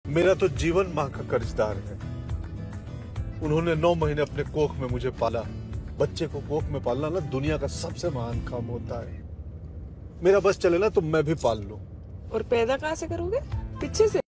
मेरा तो जीवन माँ का कर्जदार है। उन्होंने 9 महीने अपने कोख में मुझे पाला। बच्चे को कोख में पालना ना दुनिया का सबसे महान काम होता है। मेरा बस चले ना तो मैं भी पाल लूं। और पैदा कहाँ से करोगे? पीछे से?